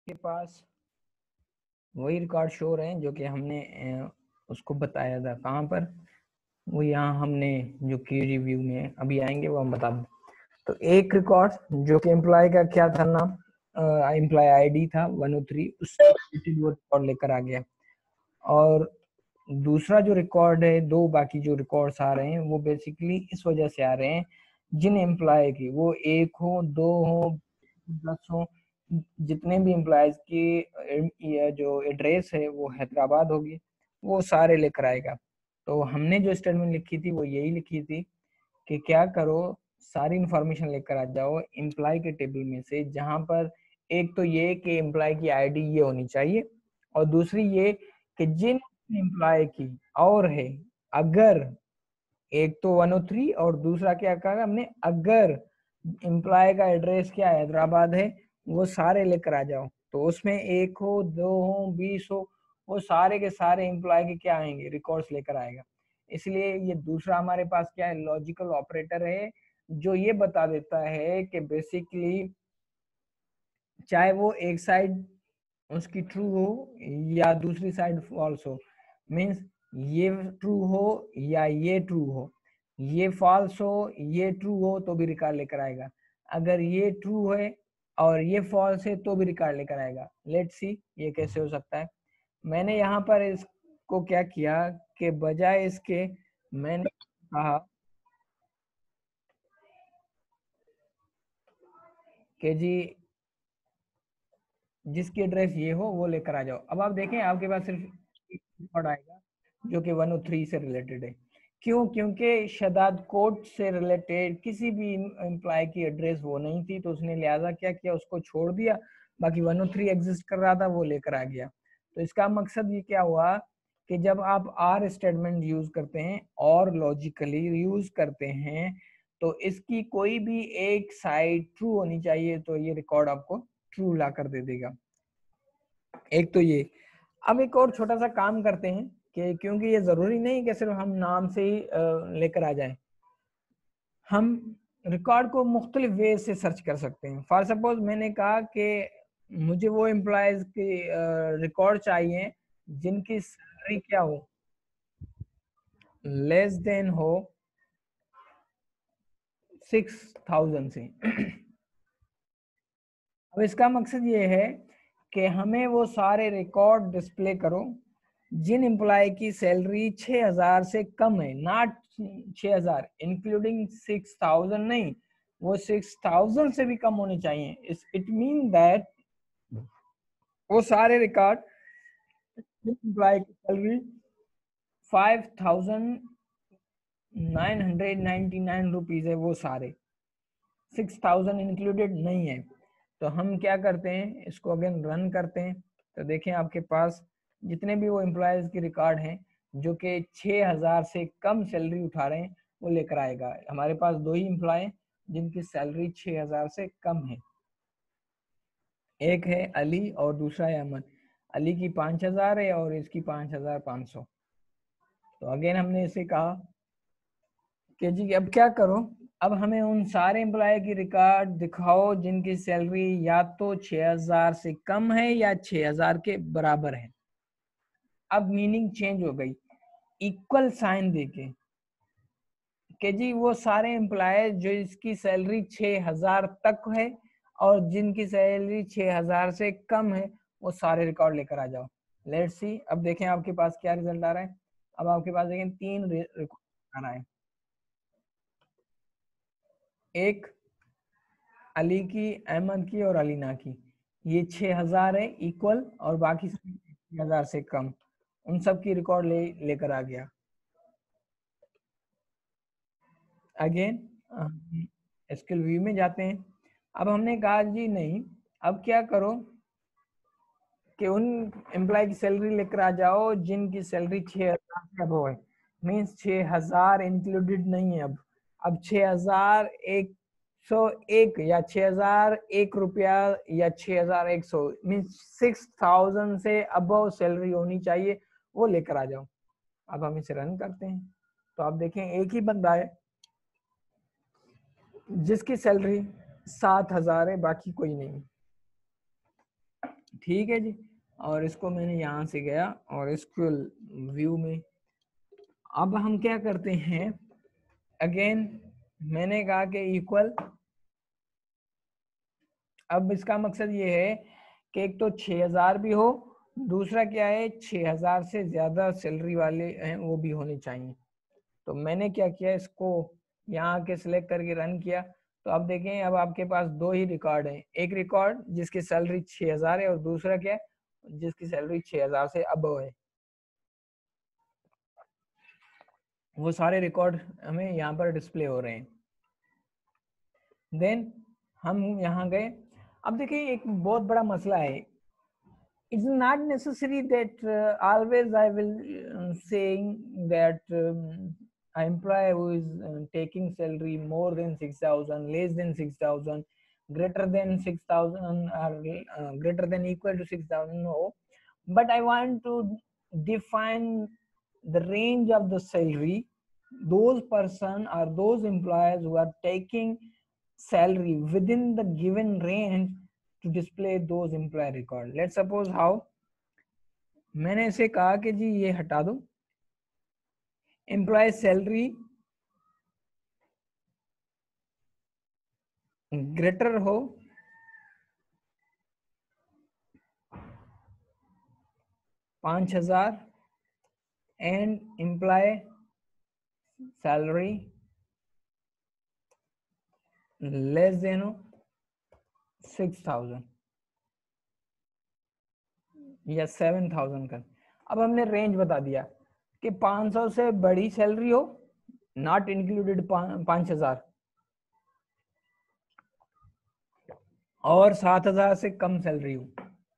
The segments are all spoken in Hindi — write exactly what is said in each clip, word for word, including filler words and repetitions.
के पास वही रिकॉर्ड शो रहे हैं जो कि हमने उसको बताया था। कहाँ पर? वो यहाँ हमने जो की रिव्यू में अभी आएंगे वो हम बता दें। तो एक रिकॉर्ड जो कि एम्प्लॉय का क्या था नाम, एम्प्लॉय आईडी था वन ओ थ्री, उससे वो रिकॉर्ड लेकर आ गया। और दूसरा जो रिकॉर्ड है, दो बाकी जो रिकॉर्ड्स आ रहे हैं वो बेसिकली इस वजह से आ रहे हैं, जिन एम्प्लॉय की वो एक हो, दो हो, दस हो, जितने भी एम्प्लॉयज की जो एड्रेस है वो हैदराबाद होगी, वो सारे लेकर आएगा। तो हमने जो स्टेटमेंट लिखी थी वो यही लिखी थी कि क्या करो, सारी इंफॉर्मेशन लेकर आ जाओ एम्प्लॉय के टेबल में से, जहां पर एक तो ये कि एम्प्लॉय की आईडी ये होनी चाहिए, और दूसरी ये कि जिन एम्प्लॉय की और है, अगर एक तो वन ओ थ्री और दूसरा क्या कहा हमने, अगर एम्प्लॉय का एड्रेस क्या हैदराबाद है, वो सारे लेकर आ जाओ। तो उसमें एक हो, दो हो, बीस हो, वो सारे के सारे एम्प्लॉय के क्या आएंगे, रिकॉर्ड्स लेकर आएगा। इसलिए ये दूसरा हमारे पास क्या है, लॉजिकल ऑपरेटर है, जो ये बता देता है कि बेसिकली चाहे वो एक साइड उसकी ट्रू हो या दूसरी साइड फॉल्स हो, मीन्स ये ट्रू हो या ये ट्रू हो, ये फॉल्स हो ये ट्रू हो तो भी रिकॉर्ड लेकर आएगा। अगर ये ट्रू है और ये फॉल्स है तो भी रिकॉर्ड लेकर आएगा। लेट्स सी ये कैसे हो सकता है। मैंने यहाँ पर इसको क्या किया कि बजाय इसके मैंने कहा कि जी जिसकी एड्रेस ये हो वो लेकर आ जाओ। अब आप देखें आपके पास सिर्फ एक रिकॉर्ड आएगा जो कि वन ओ थ्री से रिलेटेड है। क्यों? क्योंकि शदाद कोर्ट से रिलेटेड किसी भी एम्प्लॉय की एड्रेस वो नहीं थी, तो उसने लिहाजा क्या किया, उसको छोड़ दिया, बाकी वन ओ थ्री एग्जिस्ट कर रहा था वो लेकर आ गया। तो इसका मकसद ये क्या हुआ कि जब आप आर स्टेटमेंट यूज करते हैं और लॉजिकली यूज करते हैं, तो इसकी कोई भी एक साइड ट्रू होनी चाहिए, तो ये रिकॉर्ड आपको ट्रू ला कर दे देगा। एक तो ये। अब एक और छोटा सा काम करते हैं कि क्योंकि ये जरूरी नहीं कि सिर्फ हम नाम से ही लेकर आ जाएं, हम रिकॉर्ड को मुख्तलिफ वे से सर्च कर सकते हैं। फॉर सपोज मैंने कहा कि मुझे वो एम्प्लॉयज के रिकॉर्ड चाहिए जिनकी सैलरी क्या हो, लेस देन हो सिक्स थाउजेंड से। अब इसका मकसद ये है कि हमें वो सारे रिकॉर्ड डिस्प्ले करो जिन एम्प्लॉय की सैलरी छह हज़ार से कम है, नॉट छह हज़ार इंक्लूडिंग सिक्स थाउजेंड, नहीं, वो सिक्स थाउजेंड से भी कम होने चाहिए। इट मीन दैट वो सारे रिकॉर्ड जिन एम्प्लॉय की salary five thousand nine hundred ninety nine rupees है, वो सारे सिक्स थाउजेंड इंक्लूडेड नहीं है। तो हम क्या करते हैं, इसको अगेन रन करते हैं, तो देखें आपके पास जितने भी वो एम्प्लॉयज के रिकॉर्ड हैं जो कि छह हज़ार से कम सैलरी उठा रहे हैं वो लेकर आएगा। हमारे पास दो ही एम्प्लॉय हैं जिनकी सैलरी छह हज़ार से कम है, एक है अली और दूसरा है अमन। अली की पाँच हज़ार है और इसकी पाँच हज़ार पाँच सौ। तो अगेन हमने इसे कहा कि जी अब क्या करो, अब हमें उन सारे एम्प्लॉय की रिकॉर्ड दिखाओ जिनकी सैलरी या तो छह हज़ार से कम है या छह हज़ार के बराबर है। अब मीनिंग चेंज हो गई, इक्वल साइन देके कि जी वो सारे एम्प्लॉय जो इसकी सैलरी छह हज़ार तक है और जिनकी सैलरी छह हज़ार से कम है वो सारे रिकॉर्ड लेकर आ जाओ। लेट्स सी, अब देखें आपके पास क्या रिजल्ट आ रहा है। अब आपके पास देखें तीन रिकॉर्ड आ रहा है, एक अली की, अहमद की और अलीना की। ये छह हज़ार है इक्वल और बाकी छह हज़ार से कम, उन सब की रिकॉर्ड ले लेकर आ गया। अगेन एसक्यूएल व्यू में जाते हैं। अब हमने कहा जी नहीं, अब क्या करो कि उन एम्प्लॉय की सैलरी लेकर आ जाओ जिनकी सैलरी छह हज़ार से अबव है, मीन्स छह हज़ार इंक्लूडेड नहीं है। अब अब छह हज़ार एक सौ एक या छह हज़ार एक रुपया या छह हज़ार एक सौ, मीन्स सिक्स थाउजेंड से अबव सैलरी होनी चाहिए, वो लेकर आ जाओ। अब हम इसे रन करते हैं तो आप देखें एक ही बंदा है जिसकी सैलरी सात हजार है, बाकी कोई नहीं। ठीक है जी। और इसको मैंने यहाँ से गया और एसक्यूएल व्यू में अब हम क्या करते हैं, अगेन मैंने कहा कि इक्वल, अब इसका मकसद ये है कि एक तो छह हज़ार भी हो, दूसरा क्या है छह हज़ार से ज्यादा सैलरी वाले हैं वो भी होने चाहिए। तो मैंने क्या किया, इसको यहाँ के सिलेक्ट करके रन किया। तो अब देखें अब आपके पास दो ही रिकॉर्ड हैं, एक रिकॉर्ड जिसकी सैलरी छह हज़ार है और दूसरा क्या है जिसकी सैलरी छह हज़ार से अबव है। वो सारे रिकॉर्ड हमें यहाँ पर डिस्प्ले हो रहे हैं। देन हम यहाँ गए। अब देखिए एक बहुत बड़ा मसला है, it's not necessary that uh, always I will uh, saying that um, an employee who is uh, taking salary more than six thousand, less than six thousand, greater than six thousand or uh, greater than equal to six thousand, no. But I want to define the range of the salary, those person or those employees who are taking salary within the given range to display those employee record. Let's suppose how, मैंने इसे कहा कि जी ये हटा दो, एम्प्लॉय सैलरी ग्रेटर हो पांच हजार and employee salary less than six thousand या सेवन थाउजेंड का। अब हमने रेंज बता दिया कि पाँच सौ से बड़ी सैलरी हो, नॉट इंक्लूडेड पाँच हजार, और सात हजार से कम सैलरी हो।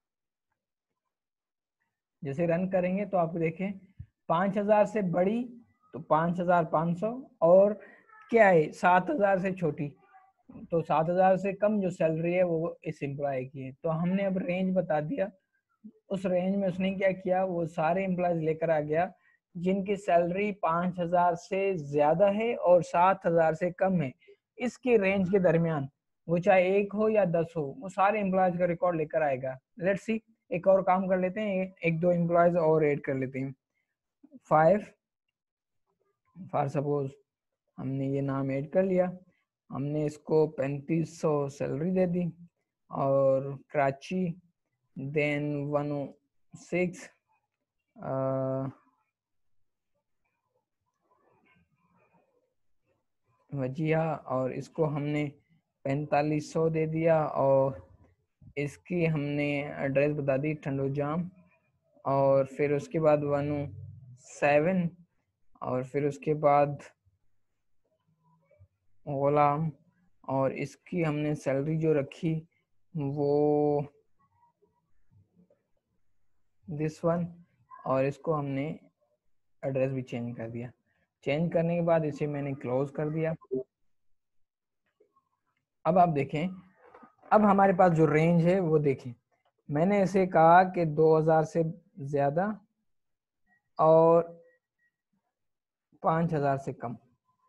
जैसे रन करेंगे तो आप देखें पाँच हजार से बड़ी तो पाँच हजार पाँच सौ, और क्या है सात हजार से छोटी तो सात हजार से कम जो सैलरी है वो इस एम्प्लॉय की है। तो हमने अब रेंज बता दिया, उस रेंज में उसने क्या किया वो सारे एम्प्लॉयज लेकर आ गया जिनकी सैलरी पाँच हजार से ज्यादा है और सात हजार से कम है, इसके रेंज के दरमियान, वो चाहे एक हो या दस हो, वो सारे एम्प्लॉयज का रिकॉर्ड लेकर आएगा। लेट्स सी, एक और काम कर लेते हैं, एक दो एम्प्लॉयज और ऐड कर लेते हैं। फाइव फॉर सपोज हमने ये नाम ऐड कर लिया, हमने इसको पैंतीस सौ सैलरी दे दी, और greater than one O six वजिया, और इसको हमने पैंतालीस सौ दे दिया, और इसकी हमने एड्रेस बता दी ठंडो जाम, और फिर उसके बाद वन ओ सेवन, और फिर उसके बाद गुलाम, और इसकी हमने सैलरी जो रखी वो दिस वन, और इसको हमने एड्रेस भी चेंज कर दिया। चेंज करने के बाद इसे मैंने क्लोज कर दिया। अब आप देखें, अब हमारे पास जो रेंज है वो देखें, मैंने इसे कहा कि दो हज़ार से ज्यादा और पाँच हज़ार से कम।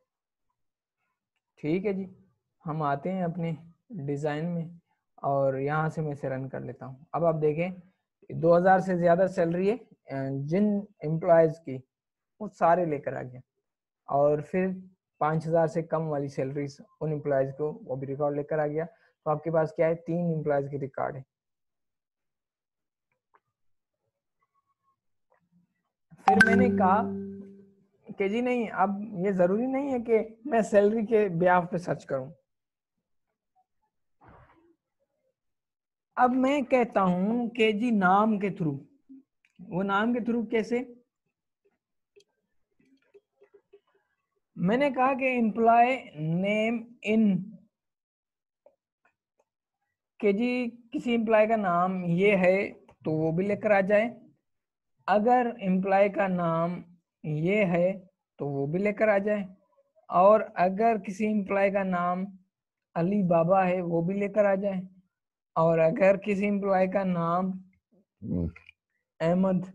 ठीक है जी, हम आते हैं अपने डिज़ाइन में और यहाँ से मैं इसे रन कर लेता हूँ। अब आप देखें दो हज़ार से ज़्यादा सैलरी है जिन एम्प्लॉयज़ की वो सारे लेकर आ गया, और फिर पाँच हज़ार से कम वाली सैलरीज उन एम्प्लॉयज़ को वो भी रिकॉर्ड लेकर आ गया। तो आपके पास क्या है, तीन एम्प्लॉयज़ की रिकॉर्ड है। फिर मैंने कहा कि जी नहीं, अब ये जरूरी नहीं है कि मैं सैलरी के ब्याह पे सर्च करूं। अब मैं कहता हूं कि जी नाम के थ्रू, वो नाम के थ्रू कैसे, मैंने कहा कि एम्प्लॉय नेम इन, कि जी किसी एम्प्लॉय का नाम ये है तो वो भी लेकर आ जाए, अगर एम्प्लॉय का नाम ये है तो वो भी लेकर आ जाए, और अगर किसी एम्प्लॉय का नाम अली बाबा है वो भी लेकर आ जाए, और अगर किसी एम्प्लॉय का नाम अहमद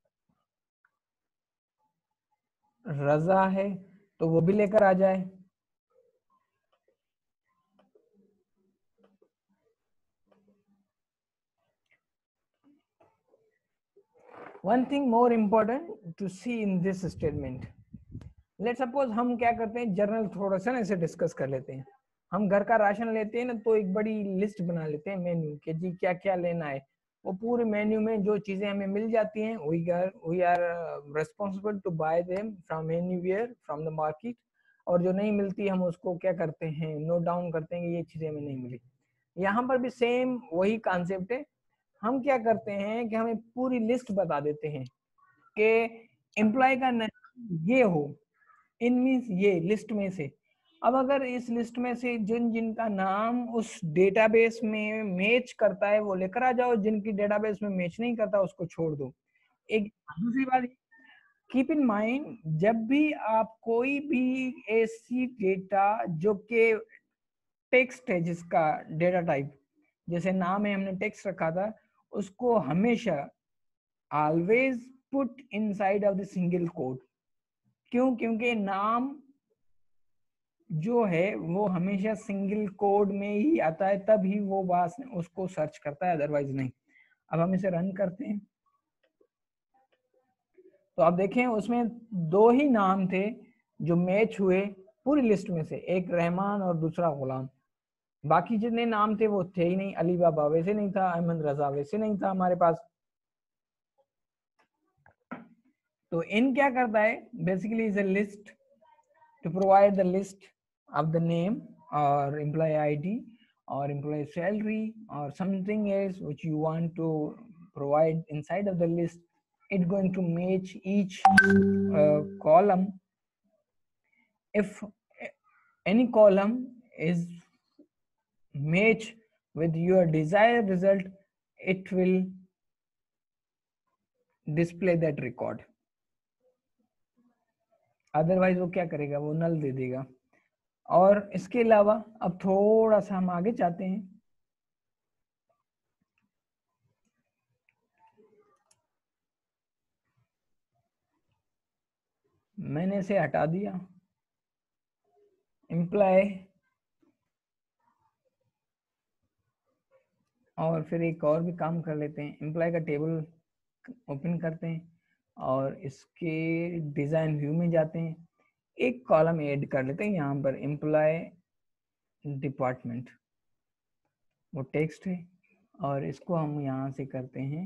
रजा है तो वो भी लेकर आ जाए। One thing more important to see in this statement, let suppose हम क्या करते हैं, जर्नल थोड़ा सा ना ऐसे डिस्कस कर लेते हैं। हम घर का राशन लेते हैं ना, तो एक बड़ी लिस्ट बना लेते हैं मेन्यू के, जी क्या क्या लेना है। वो पूरे मेन्यू में जो चीजें हमें मिल जाती हैं, we are we are responsible to buy them from anywhere from the market. और जो नहीं मिलती हम उसको क्या करते हैं, नोट डाउन करते हैं कि ये चीजें हमें नहीं मिली। यहाँ पर भी सेम वही कॉन्सेप्ट है। हम क्या करते हैं कि हमें पूरी लिस्ट बता देते हैं कि एम्प्लॉय का नाम ये हो, इन मीन्स ये लिस्ट में से। अब अगर इस लिस्ट में से जिन जिनका नाम उस डेटाबेस में मैच करता है वो लेकर आ जाओ, जिनकी डेटाबेस में मैच नहीं करता उसको छोड़ दो। एक दूसरी बात, कीप इन माइंड, जब भी आप कोई भी ऐसी डेटा जो कि टेक्स्ट है, जिसका डेटा टाइप जैसे नाम है हमने टेक्स्ट रखा था, उसको हमेशा always put inside of the single code. क्यों? क्योंकि नाम जो है वो हमेशा सिंगल कोड में ही आता है, तब ही वो बास उसको सर्च करता है, अदरवाइज नहीं। अब हम इसे रन करते हैं तो आप देखें उसमें दो ही नाम थे जो मैच हुए पूरी लिस्ट में से, एक रहमान और दूसरा गुलाम। बाकी जितने नाम थे वो थे ही नहीं। अली बाबा वैसे नहीं था, अहमद रजा वैसे नहीं था हमारे पास। तो इन क्या करता है, basically is a list to provide the list of the name or employee I D or employee salary or something else which you want to provide inside of the list. It's going to match each uh, column. If any column is match with your desired result, it will display that record. Otherwise वो क्या करेगा, वो नल दे देगा। और इसके अलावा अब थोड़ा सा हम आगे जाते हैं। मैंने इसे हटा दिया, एम्प्लॉय, और फिर एक और भी काम कर लेते हैं। एम्प्लॉय का टेबल ओपन करते हैं और इसके डिजाइन व्यू में जाते हैं, एक कॉलम ऐड कर लेते हैं यहाँ पर, एम्प्लॉय डिपार्टमेंट, वो टेक्स्ट है, और इसको हम यहाँ से करते हैं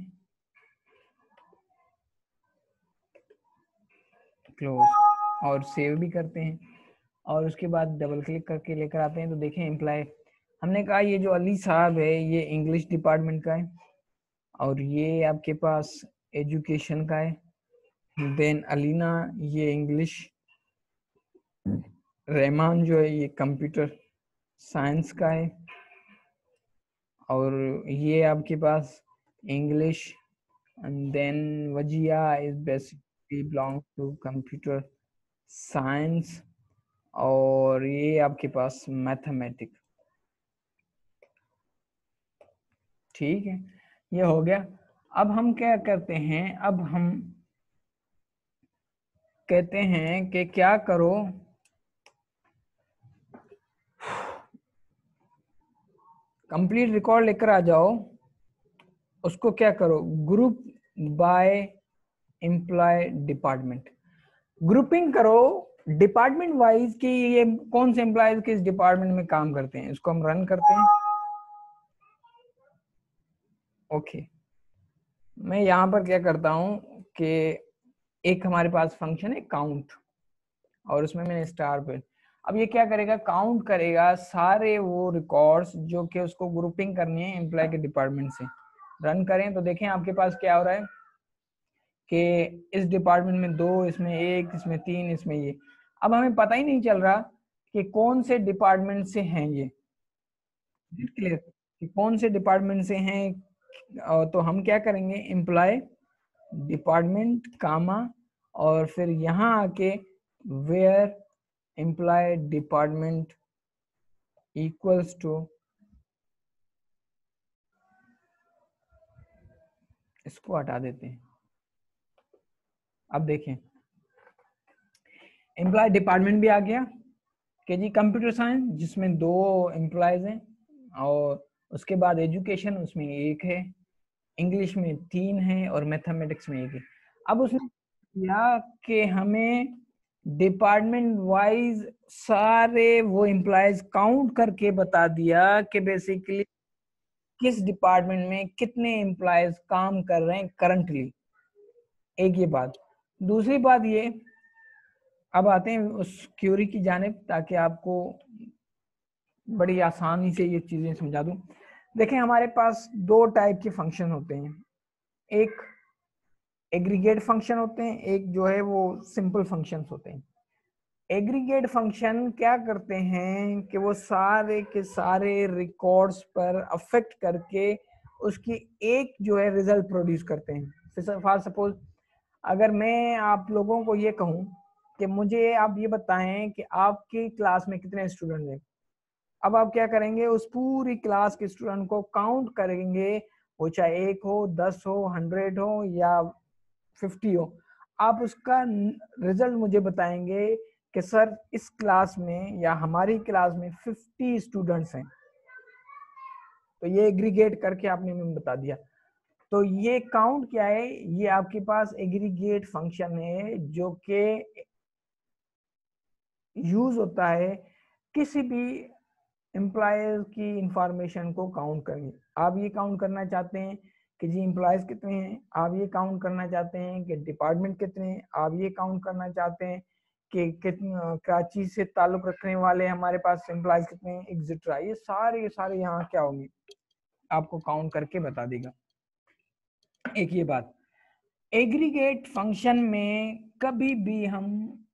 क्लोज और सेव भी करते हैं। और उसके बाद डबल क्लिक करके लेकर आते हैं तो देखें एम्प्लॉय, हमने कहा ये जो अली साहब है ये इंग्लिश डिपार्टमेंट का है, और ये आपके पास एजुकेशन का है। देन अलीना ये इंग्लिश, रहमान जो है ये कंप्यूटर साइंस का है, और ये आपके पास इंग्लिश, एंड देन वजिया is basically belong to computer science, और ये आपके पास मैथमेटिक्स। ठीक है, ये हो गया। अब हम क्या करते हैं, अब हम कहते हैं कि क्या करो, कंप्लीट रिकॉर्ड लेकर आ जाओ, उसको क्या करो, group by employee department, grouping करो डिपार्टमेंट वाइज कि ये कौन से एम्प्लॉयज किस डिपार्टमेंट में काम करते हैं। इसको हम रन करते हैं। Okay okay. मैं यहाँ पर क्या करता हूँ कि एक हमारे पास फंक्शन है काउंट, और उसमें मैंने स्टार पे, अब ये क्या करेगा, काउंट करेगा सारे वो रिकॉर्ड्स जो कि उसको ग्रुपिंग करनी है एम्प्लॉय के डिपार्टमेंट से। रन करें तो देखें आपके पास क्या हो रहा है कि इस डिपार्टमेंट में दो, इसमें एक, इसमें तीन, इसमें ये। अब हमें पता ही नहीं चल रहा कि कौन से डिपार्टमेंट से हैं ये, क्लियर कि कौन से डिपार्टमेंट से हैं। तो हम क्या करेंगे, एम्प्लॉय डिपार्टमेंट कामा, और फिर यहाँ आके where employee department equals to, इसको हटा देते हैं। अब देखें एम्प्लॉय डिपार्टमेंट भी आ गया कि जी कंप्यूटर साइंस जिसमें दो एम्प्लॉयज हैं, और उसके बाद एजुकेशन उसमें एक है, इंग्लिश में तीन है और मैथमेटिक्स में एक है। अब उसने किया कि हमें डिपार्टमेंट वाइज सारे वो एम्प्लॉयज काउंट करके बता दिया कि बेसिकली किस डिपार्टमेंट में कितने एम्प्लॉयज काम कर रहे हैं करंटली। एक ये बात। दूसरी बात ये, अब आते हैं उस क्यूरी की जानिब ताकि आपको बड़ी आसानी से ये चीजें समझा दूं। देखें हमारे पास दो टाइप के फंक्शन होते हैं, एक एग्रीगेट फंक्शन होते हैं, एक जो है वो सिंपल फंक्शंस होते हैं। एग्रीगेट फंक्शन क्या करते हैं कि वो सारे के सारे रिकॉर्ड्स पर अफेक्ट करके उसकी एक जो है रिजल्ट प्रोड्यूस करते हैं। फॉर सपोज अगर मैं आप लोगों को ये कहूं कि मुझे आप ये बताएं कि आपकी क्लास में कितने स्टूडेंट हैं, अब आप क्या करेंगे, उस पूरी क्लास के स्टूडेंट को काउंट करेंगे, वो चाहे एक हो, दस हो, हंड्रेड हो या फिफ्टी हो। आप उसका रिजल्ट मुझे बताएंगे कि सर इस क्लास में या हमारी क्लास में फिफ्टी स्टूडेंट्स हैं। तो ये एग्रीगेट करके आपने हमें बता दिया। तो ये काउंट क्या है, ये आपके पास एग्रीगेट फंक्शन है जो कि यूज होता है किसी भी एम्प्लॉयज की इंफॉर्मेशन को काउंट करनी। आप ये काउंट करना चाहते हैं कि जी एम्प्लॉयज कितने हैं, आप ये काउंट करना चाहते हैं कि डिपार्टमेंट कितने हैं, आप ये काउंट करना चाहते हैं कि कितने कराची से ताल्लुक रखने वाले हमारे पास एम्प्लॉयज कितने हैं, एक्सेट्रा। ये सारे ये सारे यहाँ क्या होंगे, आपको काउंट करके बता देगा। एक ये बात, एग्रीगेट फंक्शन में कभी भी हम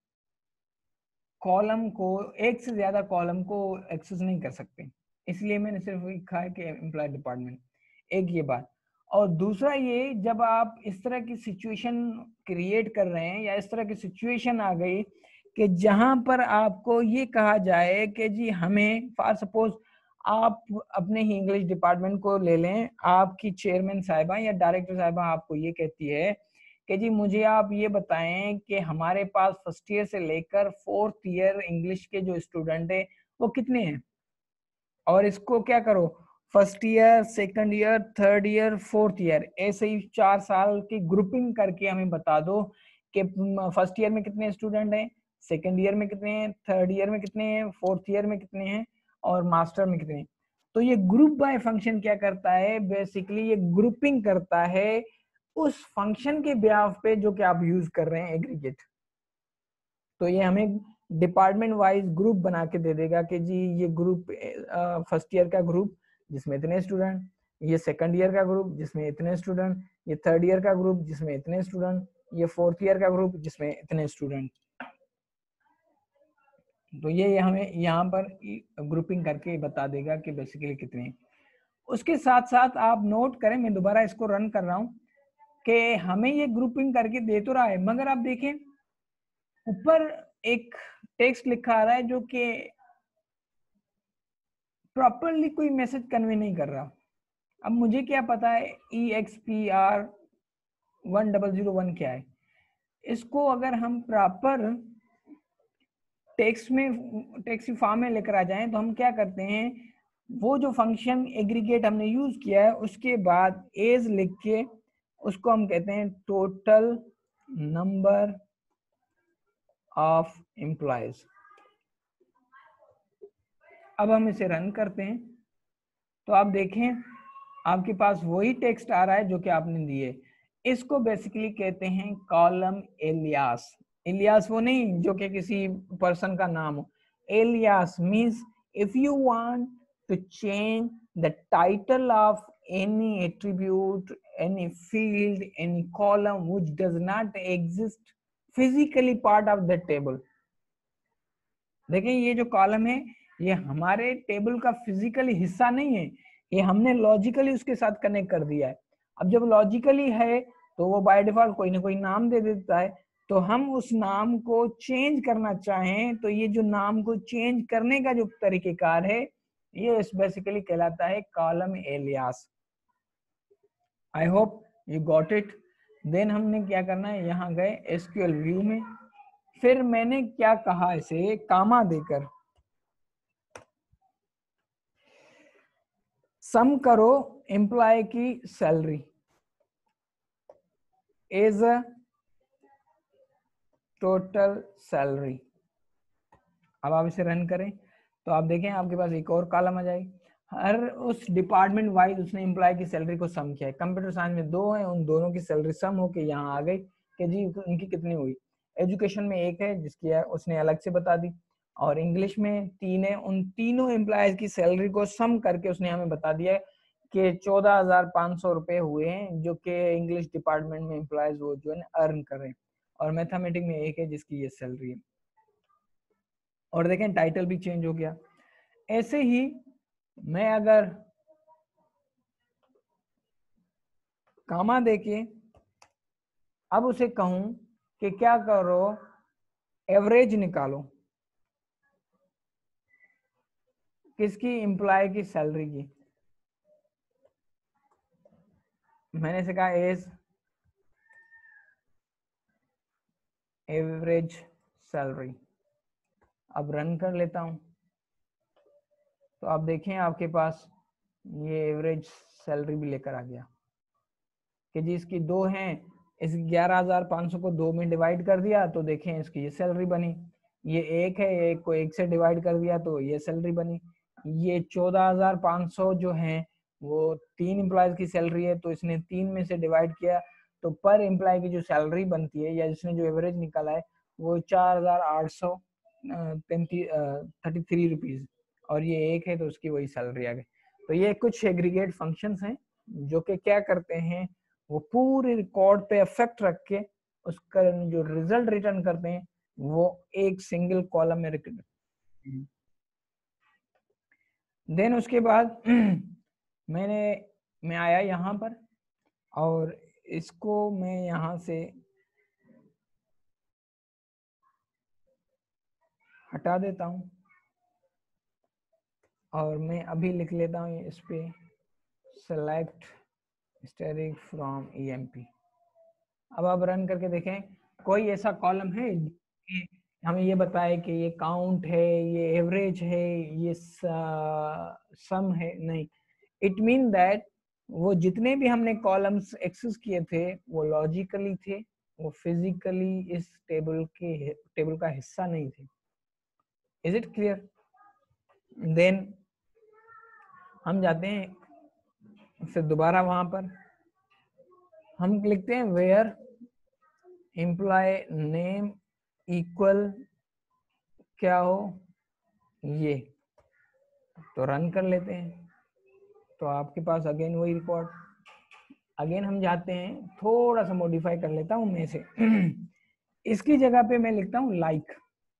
कॉलम को, एक से ज्यादा कॉलम को एक्सेस नहीं कर सकते, इसलिए मैंने सिर्फ लिखा है कि एम्प्लॉय डिपार्टमेंट। एक ये बात। और दूसरा ये, जब आप इस तरह की सिचुएशन क्रिएट कर रहे हैं या इस तरह की सिचुएशन आ गई कि जहां पर आपको ये कहा जाए कि जी हमें, फॉर सपोज आप अपने ही इंग्लिश डिपार्टमेंट को ले लें, आपकी चेयरमैन साहिबा या डायरेक्टर साहिबा आपको ये कहती है कि जी मुझे आप ये बताएं कि हमारे पास फर्स्ट ईयर से लेकर फोर्थ ईयर इंग्लिश के जो स्टूडेंट है वो कितने हैं, और इसको क्या करो, first year, second year, third year, fourth year, ऐसे ही चार साल की ग्रुपिंग करके हमें बता दो कि फर्स्ट ईयर में कितने स्टूडेंट हैं, सेकंड ईयर में कितने हैं, थर्ड ईयर में कितने हैं, फोर्थ ईयर में कितने हैं और मास्टर में कितने हैं। तो ये ग्रुप बाय फंक्शन क्या करता है, बेसिकली ये ग्रुपिंग करता है उस फंक्शन के ब्याह पे जो कि आप यूज कर रहे हैं एग्रीगेट। तो ये हमें डिपार्टमेंट वाइज ग्रुप बना के दे देगा कि जी ये ग्रुप फर्स्ट ईयर का ग्रुप जिसमें इतने स्टूडेंट, ये सेकंड ईयर का ग्रुप जिसमें इतने स्टूडेंट, ये थर्ड ईयर का ग्रुप जिसमें इतने स्टूडेंट, ये फोर्थ ईयर का ग्रुप जिसमें इतने स्टूडेंट। तो ये हमें यहाँ पर ग्रुपिंग करके बता देगा कि बेसिकली कितने। उसके साथ साथ आप नोट करें, मैं दोबारा इसको रन कर रहा हूँ कि हमें ये ग्रुपिंग करके दे तो रहा है, मगर आप देखें ऊपर एक टेक्स्ट लिखा आ रहा है जो कि प्रॉपरली कोई मैसेज कन्वे नहीं कर रहा। अब मुझे क्या पता है E X P R one double zero one क्या है, इसको अगर हम प्रॉपर टेक्स्ट में, टेक्स्ट फॉर्म में लेकर आ जाएं तो हम क्या करते हैं, वो जो फंक्शन एग्रीगेट हमने यूज किया है उसके बाद एज लिख के उसको हम कहते हैं टोटल नंबर ऑफ एम्प्लॉयज। अब हम इसे रन करते हैं तो आप देखें आपके पास वही टेक्स्ट आ रहा है जो कि आपने दिए। इसको बेसिकली कहते हैं कॉलम एलियास। एलियास वो नहीं जो कि किसी पर्सन का नाम हो, alias means if you want to change the title of any attribute, any field, any column which does not exist physically part of the table। देखें ये जो कॉलम है ये हमारे टेबल का फिजिकली हिस्सा नहीं है, ये हमने लॉजिकली उसके साथ कनेक्ट कर दिया है। अब जब लॉजिकली है तो वो बाय डिफॉल्ट कोई ना कोई नाम दे देता है, तो हम उस नाम को चेंज करना चाहें तो ये जो नाम को चेंज करने का जो तरीकेकार है ये बेसिकली कहलाता है column alias. I hope you got it. Then हमने क्या करना है, यहाँ गए एसक्यूएल व्यू में, फिर मैंने क्या कहा, इसे कामा देकर सम करो एम्प्लॉय की सैलरी। Is total salary. अब आप इसे रन करें तो आप देखें आपके पास एक और कॉलम आ जाएगी। हर उस डिपार्टमेंट वाइज उसने एम्प्लॉय की सैलरी को सम किया है। कंप्यूटर साइंस में दो है, उन दोनों की सैलरी सम होके यहाँ आ गई कि जी उनकी कितनी हुई। एजुकेशन में एक है जिसकी है उसने अलग से बता दी, और इंग्लिश में तीन है, उन तीनों एम्प्लॉयज की सैलरी को सम करके उसने हमें बता दिया है कि चौदह हजार पाँच सौ रुपये हुए हैं जो कि इंग्लिश डिपार्टमेंट में एम्प्लॉयज वो जो है अर्न कर रहे हैं। और मैथमेटिक्स में एक है जिसकी ये सैलरी है। और देखें टाइटल भी चेंज हो गया। ऐसे ही मैं अगर कामा देके अब उसे कहूं कि क्या करो एवरेज निकालो किसकी, एम्प्लॉय की सैलरी की। मैंने इसे कहा एज एवरेज सैलरी। अब रन कर लेता हूं तो आप देखें आपके पास ये एवरेज सैलरी भी लेकर आ गया कि जी इसकी दो हैं, इस ग्यारह हजार पाँच सौ को दो में डिवाइड कर दिया तो देखें इसकी ये सैलरी बनी। ये एक है, एक को एक से डिवाइड कर दिया तो ये सैलरी बनी। ये चौदह हजार पाँच सौ जो है वो तीन एम्प्लॉयज की सैलरी है तो इसने तीन में से डिवाइड किया तो पर एम्प्लॉय की जो सैलरी बनती है या जिसने जो एवरेज निकाला है वो चार हजार आठ सौ थर्टी थ्री रुपीज, और ये एक है तो उसकी वही सैलरी आ गई। तो ये कुछ एग्रीगेट फंक्शंस हैं जो कि क्या करते हैं, वो पूरे रिकॉर्ड पे इफेक्ट रख के उसका जो रिजल्ट रिटर्न करते हैं वो एक सिंगल कॉलम में रिकॉर्ड। देन उसके बाद मैंने मैं आया यहाँ पर और इसको मैं यहाँ से हटा देता हूँ और मैं अभी लिख लेता हूँ इस पे सेलेक्ट स्टेरिक फ्रॉम ईएमपी। अब आप रन करके देखें कोई ऐसा कॉलम है कि हमें ये बताए कि ये काउंट है, ये एवरेज है, ये सम है, नहीं। इट मीन दैट वो जितने भी हमने कॉलम्स एक्सेस किए थे वो लॉजिकली थे, वो फिजिकली इस टेबल के टेबल का हिस्सा नहीं थे। Is it clear? देन हम जाते हैं फिर दोबारा वहां पर हम लिखते हैं वेयर एम्प्लॉय नेम इक्वल क्या हो ये, तो रन कर लेते हैं तो आपके पास अगेन वही रिकॉर्ड। अगेन हम जाते हैं, थोड़ा सा मॉडिफाई कर लेता हूं मैं इसे इसकी जगह पे मैं लिखता हूं लाइक।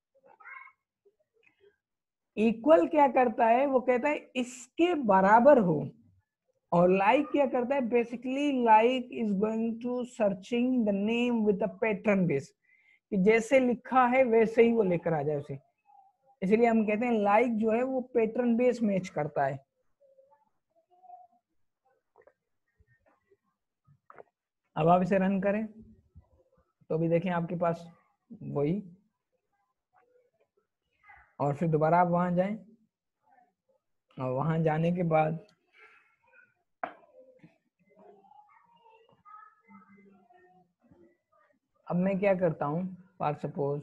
इक्वल क्या करता है, वो कहता है इसके बराबर हो, और लाइक क्या करता है, basically like is going to searching the name with a pattern base, कि जैसे लिखा है वैसे ही वो लेकर आ जाए उसे। इसलिए हम कहते हैं लाइक जो है वो पैटर्न बेस मैच करता है। अब आप इसे रन करें तो भी देखें आपके पास वही, और फिर दोबारा आप वहां जाएं और वहां जाने के बाद अब मैं क्या करता हूं, for suppose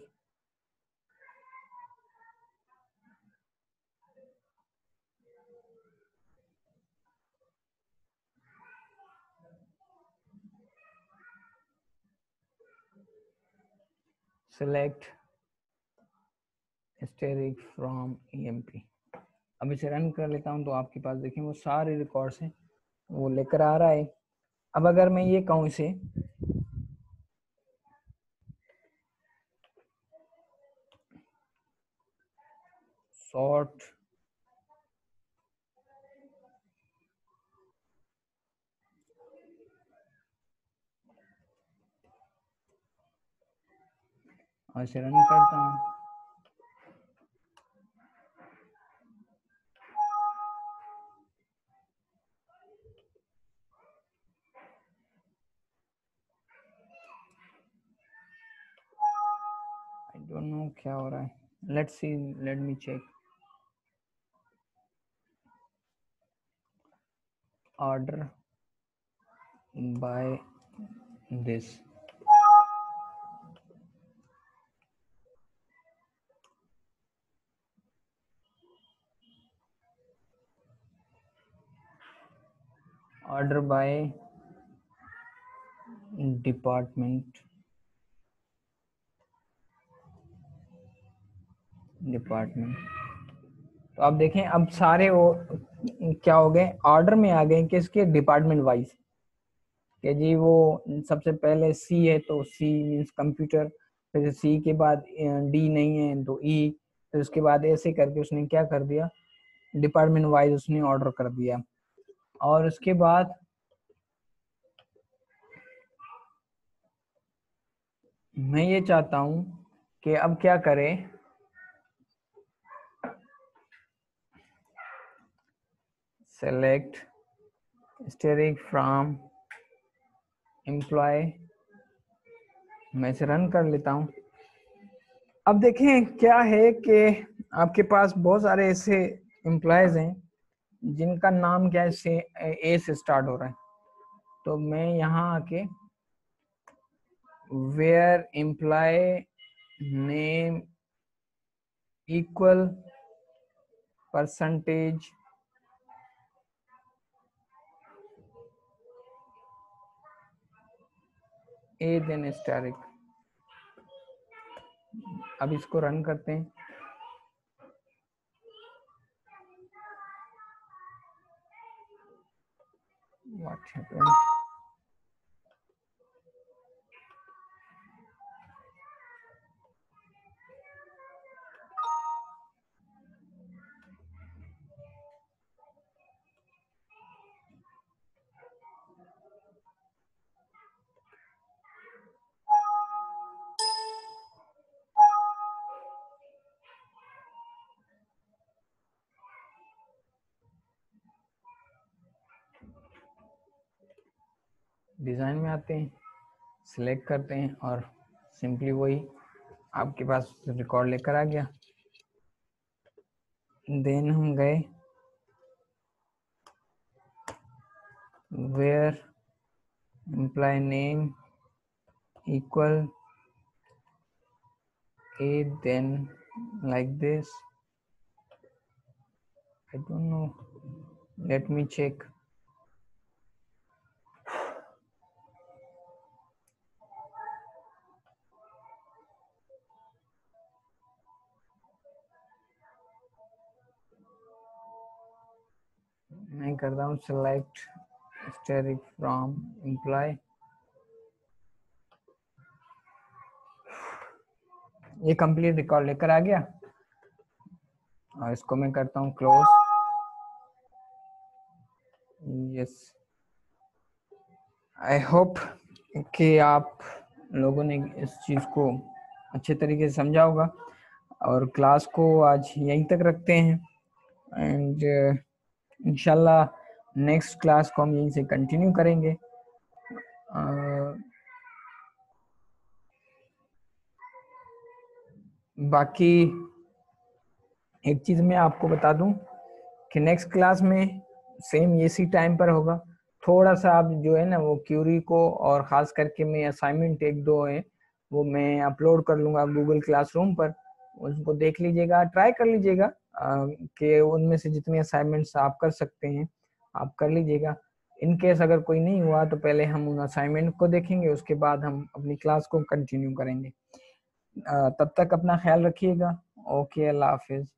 select asterisk from EMP. अब इसे रन कर लेता हूं तो आपके पास देखें वो सारे रिकॉर्ड्स हैं वो लेकर आ रहा है। अब अगर मैं ये कहूं इसे सॉर्ट और इसे रन करता हूं आई डोंट नो क्या हो रहा है, let's see, let me check. Order by this, order by department department तो आप देखें अब सारे वो क्या हो गए, ऑर्डर में आ गए किसके, डिपार्टमेंट वाइज, कि जी वो सबसे पहले सी है तो सी मीन्स कंप्यूटर, फिर सी के बाद डी नहीं है तो ई, फिर उसके बाद ऐसे करके उसने क्या कर दिया, डिपार्टमेंट वाइज उसने ऑर्डर कर दिया। और उसके बाद मैं ये चाहता हूं कि अब क्या करें, सेलेक्ट स्टेरिक फ्रॉम एम्प्लॉय, मैं इसे रन कर लेता हूं। अब देखें क्या है कि आपके पास बहुत सारे ऐसे एम्प्लॉयज हैं जिनका नाम क्या है, से ए से स्टार्ट हो रहा है। तो मैं यहाँ आके where employee name equal percentage A then asterisk, अब इसको रन करते हैं। What happened? डिजाइन में आते हैं, सिलेक्ट करते हैं और सिंपली वही आपके पास रिकॉर्ड लेकर आ गया। देन हम गए where employee name equal A then like this, I don't know, let me check. मैं करता हूँ select स्टेरिक फ्रॉम एम्प्लॉय, ये कंप्लीट रिकॉर्ड लेकर आ गया और इसको मैं करता हूँ क्लोज। यस, आई होप कि आप लोगों ने इस चीज़ को अच्छे तरीके से समझा होगा और क्लास को आज यहीं तक रखते हैं एंड इंशाल्लाह नेक्स्ट क्लास को हम यहीं से कंटिन्यू करेंगे। uh, बाकी एक चीज़ मैं आपको बता दूं कि नेक्स्ट क्लास में सेम इसी टाइम पर होगा। थोड़ा सा आप जो है ना वो क्यूरी को और ख़ास करके मैं असाइनमेंट एक दो है वो मैं अपलोड कर लूँगा गूगल क्लासरूम पर, उसको देख लीजिएगा, ट्राई कर लीजिएगा कि उनमें से जितने असाइनमेंट्स आप कर सकते हैं आप कर लीजिएगा। इन केस अगर कोई नहीं हुआ तो पहले हम उन असाइनमेंट को देखेंगे, उसके बाद हम अपनी क्लास को कंटिन्यू करेंगे। तब तक अपना ख्याल रखिएगा। ओके, अल्लाह हाफिज़।